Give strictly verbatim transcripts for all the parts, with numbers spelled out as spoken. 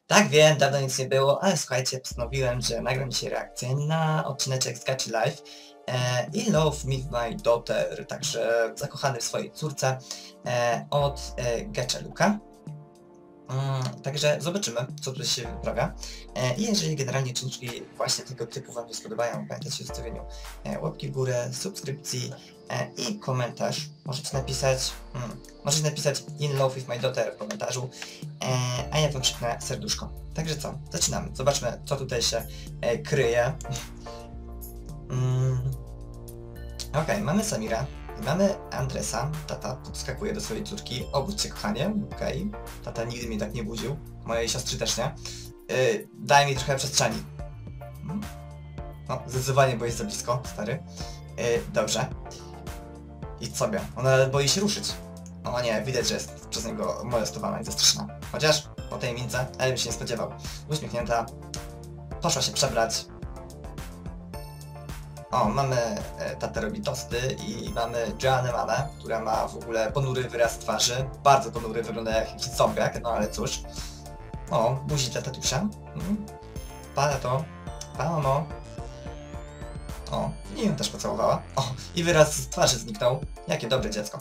Tak wiem, dawno nic nie było, ale słuchajcie, postanowiłem, że nagram dzisiaj reakcję na odcineczek z Gachi Life e, i Love Me My Daughter, także zakochany w swojej córce e, od e, Gacha Luka. Mm, także zobaczymy, co tu się wyprawia. E, I jeżeli generalnie czynniczki właśnie tego typu Wam się spodobają, pamiętajcie o zostawieniu e, łapki w górę, subskrypcji e, i komentarz. Możecie napisać, hmm, możecie napisać in love with my daughter w komentarzu, e, a ja Wam krzyknę serduszko. Także co, zaczynamy. Zobaczmy, co tutaj się e, kryje. mm. Okej, okay, mamy Samira. Mamy Andresa, tata podskakuje do swojej córki, obudź się kochanie, okej, okay. Tata nigdy mnie tak nie budził, mojej siostry też nie. Yy, daj mi trochę przestrzeni. No, zdecydowanie, bo jest za blisko, stary. Yy, dobrze. Idź sobie, ona boi się ruszyć. O nie, widać, że jest przez niego molestowana i zastraszona. Chociaż po tej mince, ale bym się nie spodziewał. Uśmiechnięta, poszła się przebrać. O, mamy e, tatę robi tosty i mamy Joannę mamę, która ma w ogóle ponury wyraz twarzy. Bardzo ponury, wygląda jak jakiś zombiak, no ale cóż. O, buzi dla tatusia. Mhm. Pada to. Pa, mamo. O, i ją też pocałowała. O, i wyraz twarzy zniknął. Jakie dobre dziecko.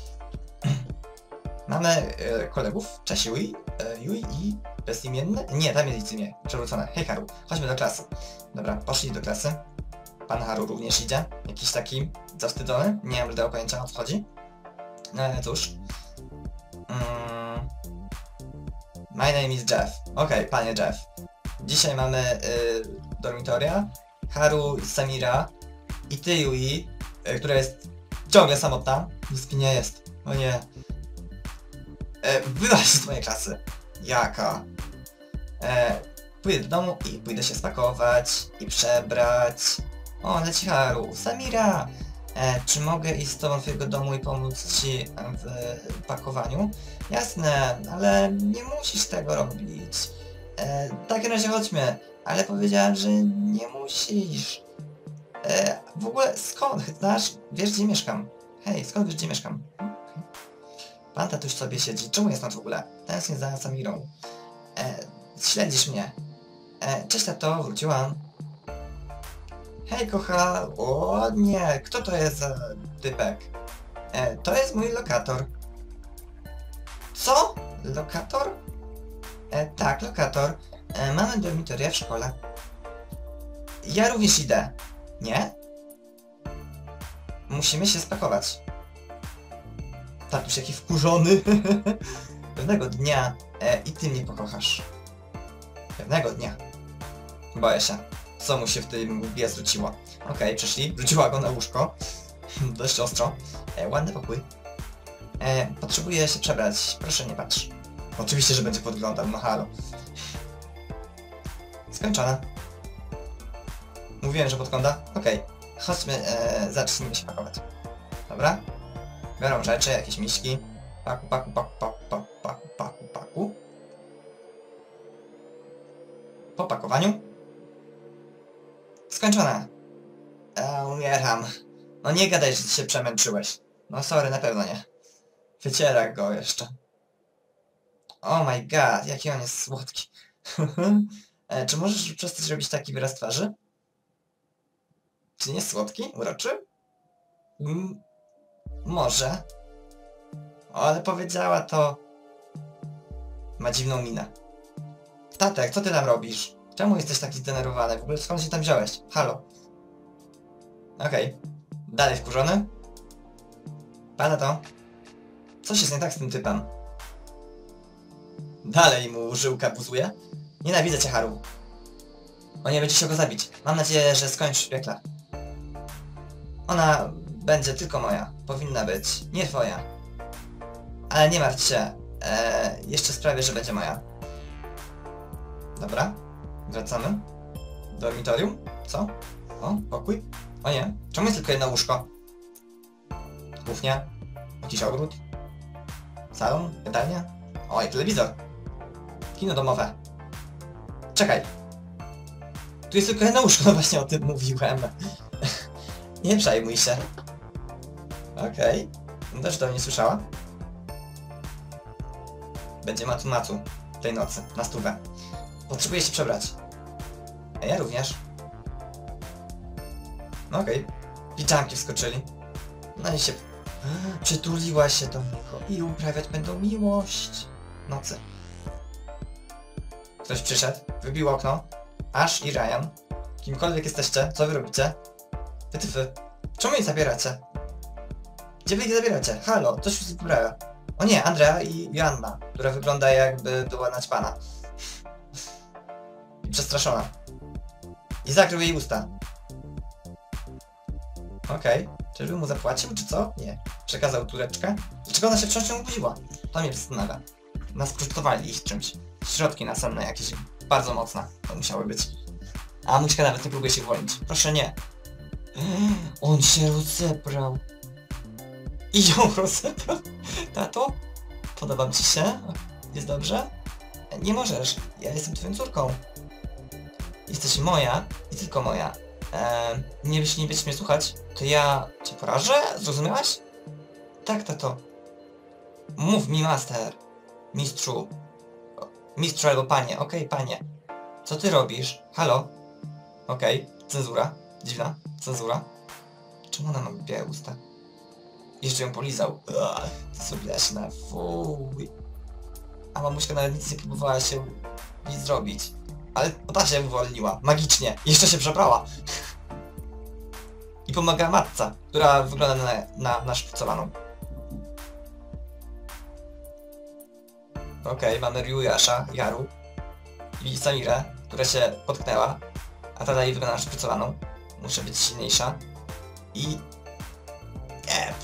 Mamy e, kolegów. Cześć Yui. E, Yui i bezimienny? Nie, tam jest imię. Przewrócone. Hej Haru, chodźmy do klasy. Dobra, poszli do klasy. Pan Haru również idzie. Jakiś taki zawstydzony. Nie mam żadnego pojęcia, o co chodzi. No ale cóż. Mm. My name is Jeff. Okej, okay, panie Jeff. Dzisiaj mamy y, dormitoria. Haru i Samira. I ty, Yui, y, która jest ciągle samotna. Nic mi nie jest. O nie. E, Wyłaź z mojej klasy. Jaka? E, pójdę do domu i pójdę się spakować i przebrać. O, leci Haru. Samira! E, czy mogę iść z tobą do twojego domu i pomóc ci w pakowaniu? Jasne, ale nie musisz tego robić. E, w takim razie chodźmy. Ale powiedziałem, że nie musisz. E, w ogóle skąd? Znasz? Wiesz, gdzie mieszkam? Hej, skąd wiesz, gdzie mieszkam? Okay. Pan tatuś sobie siedzi. Czemu jest w ogóle? Tęsknię za Samirą. E, śledzisz mnie. E, cześć tato, wróciłam. Hej kocha, o nie, kto to jest za typek? E, to jest mój lokator. Co? Lokator? E, tak, lokator. E, mamy dormitoria w szkole. Ja również idę. Nie? Musimy się spakować. Tatuś jaki wkurzony. Pewnego dnia e, i ty mnie pokochasz. Pewnego dnia. Boję się. Co mu się w tym łbie zwróciło? Okej, okay, przyszli, wrzuciła go na łóżko. Dość ostro. E, ładny pokój. E, potrzebuję się przebrać, proszę nie patrz. Oczywiście, że będzie podglądał, no halo. Skończone. Mówiłem, że podgląda? Okej. Okay. Chodźmy, e, zacznijmy się pakować. Dobra? Biorą rzeczy, jakieś miśki. Paku, paku, paku, paku, paku, paku, paku, paku. Po pakowaniu. Skończone. Ja umieram. No nie gadaj, że się przemęczyłeś. No sorry, na pewno nie. Wycierak go jeszcze. Oh my god, jaki on jest słodki. e, czy możesz przestać robić taki wyraz twarzy? Czy nie jest słodki? Uroczy? Mm, może. O, ale powiedziała to... Ma dziwną minę. Tatek, co ty tam robisz? Czemu jesteś taki zdenerwowany? W ogóle skąd się tam wziąłeś? Halo. Okej. Okay. Dalej wkurzony? Pada to. Coś jest nie tak z tym typem. Dalej mu żyłka buzuje. Nienawidzę cię, Haru. O nie, będzie się go zabić. Mam nadzieję, że skończysz w piekle. Ona będzie tylko moja. Powinna być. Nie twoja. Ale nie martw się. Eee, jeszcze sprawię, że będzie moja. Dobra. Wracamy. Dormitorium? Co? O, pokój? O nie. Czemu jest tylko jedno łóżko? Kuchnia? Jakiś ogród? Salon? Jadalnia? O, i telewizor. Kino domowe. Czekaj. Tu jest tylko jedno łóżko, no właśnie o tym mówiłem. Nie przejmuj się. Okej. Okay. Też to nie słyszała. Będzie macu macu tej nocy, na stówę. Potrzebuję się przebrać. A ja również. No okej. Okay. Piżamki wskoczyli. No i się... Przytuliła się do niego i uprawiać będą miłość. Nocy. Ktoś przyszedł, wybił okno. Ash i Ryan. Kimkolwiek jesteście, co wy robicie? Wytyfy. Czemu mnie zabieracie? Gdzie wy ich zabieracie? Halo, coś się wybrała. O nie, Andrea i Joanna, która wygląda jakby była naćpana. I przestraszona. I zakrył jej usta. Okej. Okay. Czyżby mu zapłacił, czy co? Nie. Przekazał tureczkę. Dlaczego ona się wciąż nie obudziła? To mnie zastanawia. Nas skrusztowali ich czymś. Środki nasenne jakieś bardzo mocne. To musiały być. A Mućka nawet nie próbuje się uwolnić. Proszę nie. On się rozebrał. I ją rozebrał. Tato? Podobam ci się? Jest dobrze? Nie możesz. Ja jestem twoją córką. Jesteś moja i tylko moja. Eee, nie, jeśli nie będziesz mnie słuchać, to ja cię porażę? Zrozumiałaś? Tak, tato. Mów mi, master. Mistrzu. Mistrzu albo panie. Okej, okay, panie. Co ty robisz? Halo? Okej. Okay. Cenzura. Dziwna. Cenzura. Czemu ona ma białe usta? Jeszcze ją polizał. Sobieśna. Fuj. A mamuśka nawet nic nie próbowała się nic zrobić. Ale ta się uwolniła. Magicznie. Jeszcze się przebrała. I pomaga matce, która wygląda na, na naszprycowaną. Okej, okay, mamy Ryu, Asha, Yaru i Samirę, która się potknęła, a ta dalej wygląda na naszprycowaną. Muszę być silniejsza. I... Ep.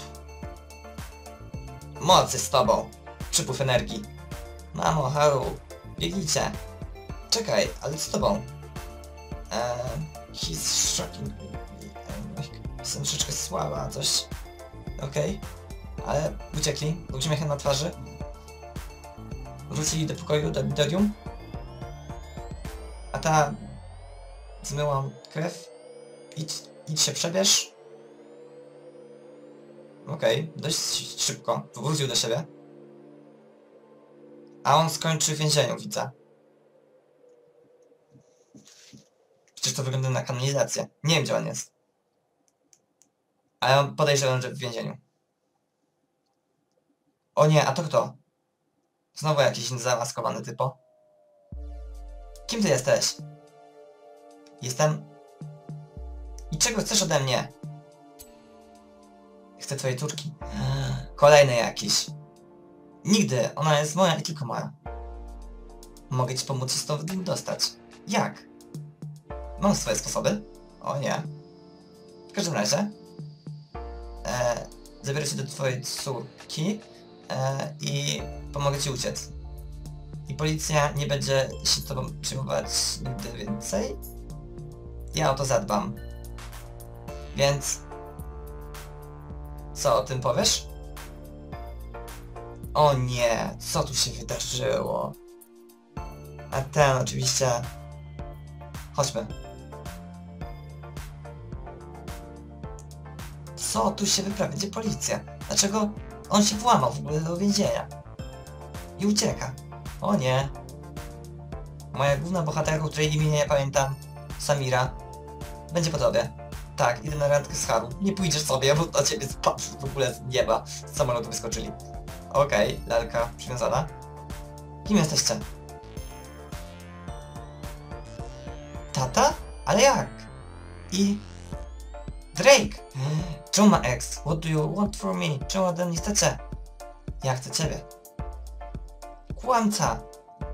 Moc jest z tobą. Przypływ energii. Mamo, Haru, biegnijcie. Czekaj, ale z tobą? Eee, he's shocking. Jestem troszeczkę słaba, coś. Okej. Okay. Ale uciekli, z uśmiechem na twarzy. Wrócili do pokoju, do auditorium. A ta... Zmyłam krew. Idź, idź się przebierz. Okej, okay. Dość szybko. Wrócił do siebie. A on skończy w więzieniu, widzę. Przecież to wygląda na kanalizację. Nie wiem, gdzie on jest. Ale podejrzewam, że w więzieniu. O nie, a to kto? Znowu jakiś zamaskowany typo. Kim ty jesteś? Jestem... I czego chcesz ode mnie? Chcę twojej córki. Kolejny jakiś. Nigdy. Ona jest moja i tylko moja. Mogę ci pomóc się stąd dostać. Jak? Mam swoje sposoby? O nie. W każdym razie... E, zabiorę cię do twojej córki e, i pomogę ci uciec. I policja nie będzie się tobą przejmować nigdy więcej. Ja o to zadbam. Więc... Co o tym powiesz? O nie, co tu się wydarzyło? A ten oczywiście... Chodźmy. Co tu się wyprawia? Gdzie policja? Dlaczego on się włamał w ogóle do więzienia? I ucieka. O nie. Moja główna bohaterka, której imienia nie pamiętam, Samira, będzie po tobie. Tak, idę na randkę z Haru. Nie pójdziesz sobie, bo do ciebie spadł w ogóle z nieba. Z samolotu wyskoczyli. Okej, okay, lalka przywiązana. Kim jesteście? Tata? Ale jak? I... Drake! Czemu ma ex? What do you want from me? Czemu ode mnie chcecie? Ja chcę ciebie. Kłamca!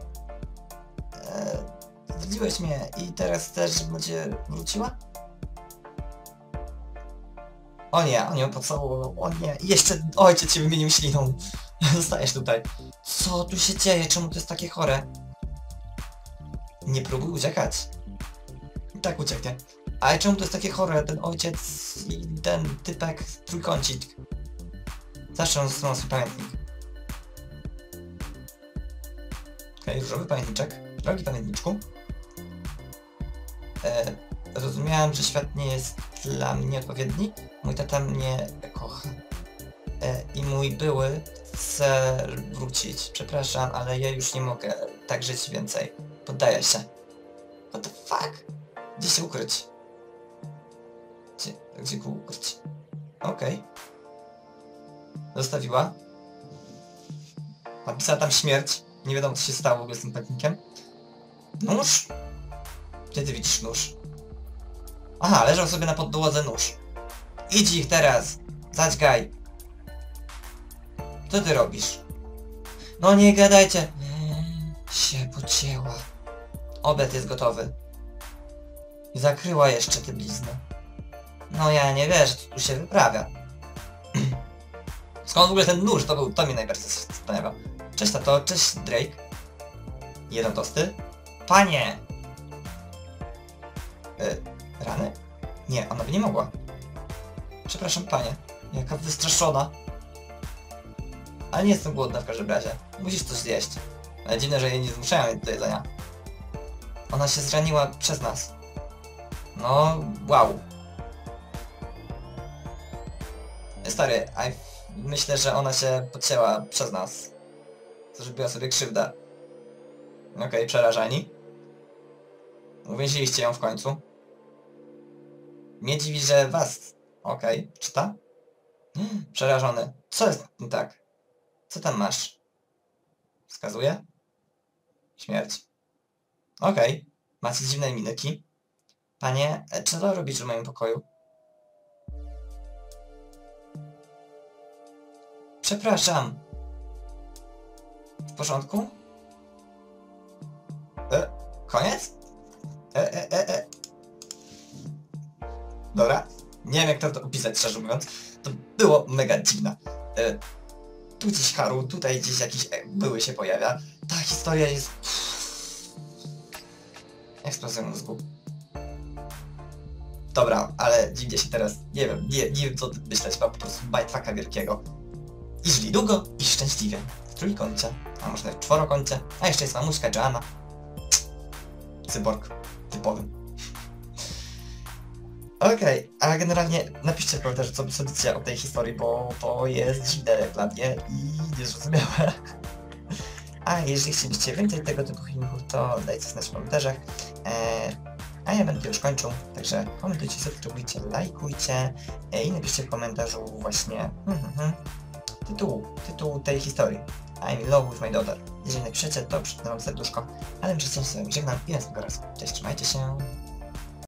Eee, zdradziłeś mnie i teraz też, żebym cię wróciła? O nie, on ją pocałował, o nie. I jeszcze ojciec cię wymienił śliną. Zostajesz tutaj. Co tu się dzieje? Czemu to jest takie chore? Nie próbuj uciekać. I tak ucieknie. Ale czemu to jest takie chore? Ten ojciec i ten typek trójkącik. Zawsze on zasunął swój pamiętnik. Okej, okay, różowy pamiętniczek. Drogi pamiętniczku. E, rozumiałem, że świat nie jest dla mnie odpowiedni. Mój tata mnie kocha. E, I mój były chce wrócić. Przepraszam, ale ja już nie mogę tak żyć więcej. Poddaję się. What the fuck? Gdzie się ukryć? Gdzie, gdzie go ukryć? Okej. Okay. Zostawiła. Napisała tam śmierć. Nie wiadomo co się stało w ogóle z tym pamiętnikiem. Nóż? Gdzie ty widzisz nóż? Aha, leżał sobie na podłodze nóż. Idź ich teraz! Zadźgaj! Co ty robisz? No nie gadajcie! Się pocięła. Obiad jest gotowy. I zakryła jeszcze tę bliznę. No ja nie wierzę, co tu się wyprawia. Skąd w ogóle ten nóż? To, był, to mnie najbardziej zastanawia. Cześć tato, cześć Drake. Jedzą tosty? Panie! Y, rany? Nie, ona by nie mogła. Przepraszam panie, jaka wystraszona. Ale nie jestem głodna w każdym razie. Musisz coś zjeść. Ale dziwne, że jej nie zmuszają do jedzenia. Ona się zraniła przez nas. No, wow. Stary, a myślę, że ona się podcięła przez nas. Zrobiła sobie krzywdę. Okej, okay, przerażeni. Uwięziliście ją w końcu. Mnie dziwi, że was... Okej, okay. Czyta? Przerażony. Co jest nie tak? Co tam masz? Wskazuje? Śmierć. Okej. Okay. Macie dziwne minyki. Panie, co to robisz w moim pokoju? Przepraszam. W porządku? E, koniec? E, e, e, e. Dobra. Nie wiem jak to, to opisać, szczerze mówiąc. To było mega dziwne. E, tu gdzieś Haru, tutaj gdzieś jakiś e, były się pojawia. Ta historia jest... Eksplozja mózgu. Dobra, ale dziwnie się teraz, nie wiem, nie, nie wiem co myśleć, mam po prostu bajtfaka wielkiego. I żyli długo i szczęśliwie. W trójkącie, a może nawet w czworokącie, a jeszcze jest mamuśka Joanna. Cyborg. Typowy. Okej, okay, a generalnie napiszcie w komentarzu co sądzicie o tej historii, bo to jest dziwne dla mnie i niezrozumiałe. A jeżeli chcielibyście więcej tego typu filmów, to dajcie znać w komentarzach. Eee, a ja będę już kończył, także komentujcie, subskrybujcie, lajkujcie e, i napiszcie w komentarzu właśnie hmm, hmm, tytuł, tytuł tej historii. I'm in love with my daughter. Jeżeli napiszecie, to przyznam wam serduszko, ale przecież sobie żegnam i następnego razu. Cześć, trzymajcie się.